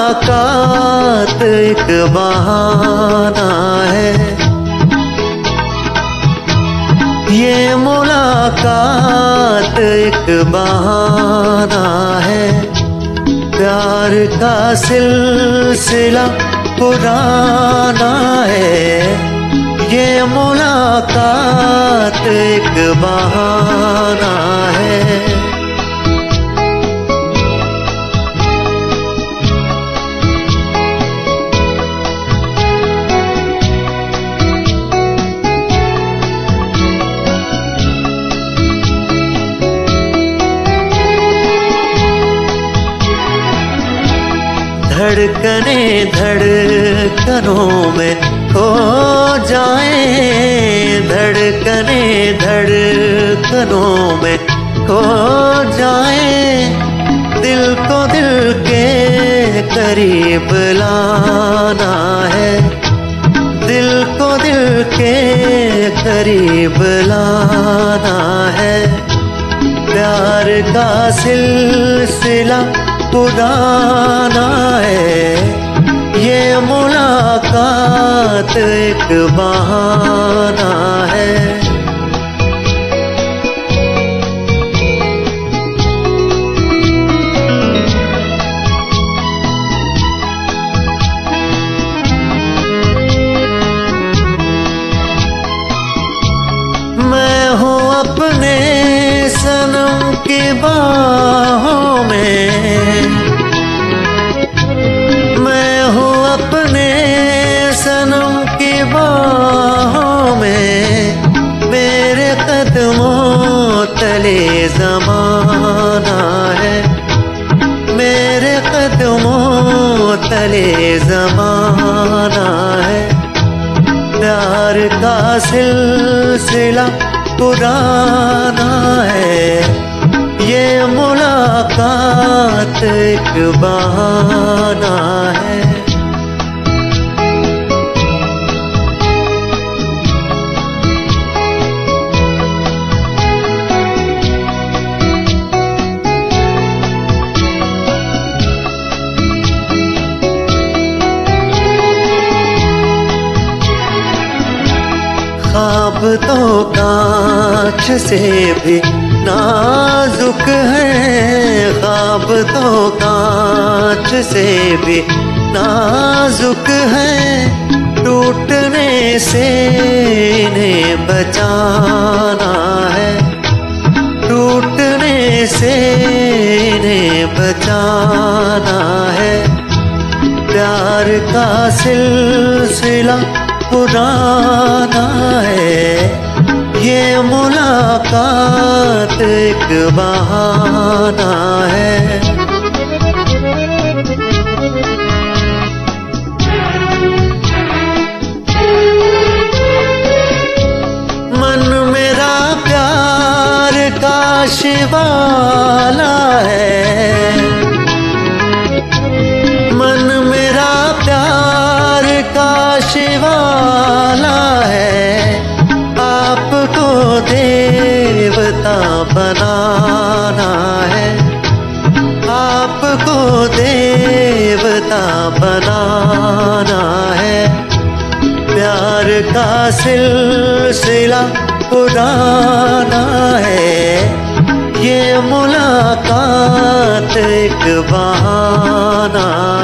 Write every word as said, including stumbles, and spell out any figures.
मुलाकात एक बहाना है, ये मुलाकात एक बहाना है। प्यार का सिलसिला पुराना है, ये मुलाकात एक बहाना है। धड़कने धड़कनों में खो जाए, धड़कने धड़कनों में खो जाए। दिल को दिल के करीब लाना है, दिल को दिल के करीब लाना है। प्यार का सिलसिला पुराना है, ये मुलाकात एक बहाना है। मैं हूँ अपने सनम की बाहों में, मैं हूँ अपने सनम की बाहों में। मेरे कदमों तले ज़माना है, मेरे कदमों तले ज़माना है। प्यार का सिलसिला पुराना है, ये मुलाकात एक बहाना है। ख्वाब तो कांच से भी नाजुक है, ख्वाब तो कांच से भी नाजुक है। टूटने से इन्हें बचाना है, टूटने से इन्हें बचाना है। प्यार का सिलसिला पुराना है, ये मुलाकात एक बहाना है। मन मेरा प्यार का शिवाला है, मन मेरा प्यार का शिवाला है। आपको देवता बनाना है, आपको देवता बनाना है। प्यार का सिलसिला पुराना है, ये मुलाकात एक बहाना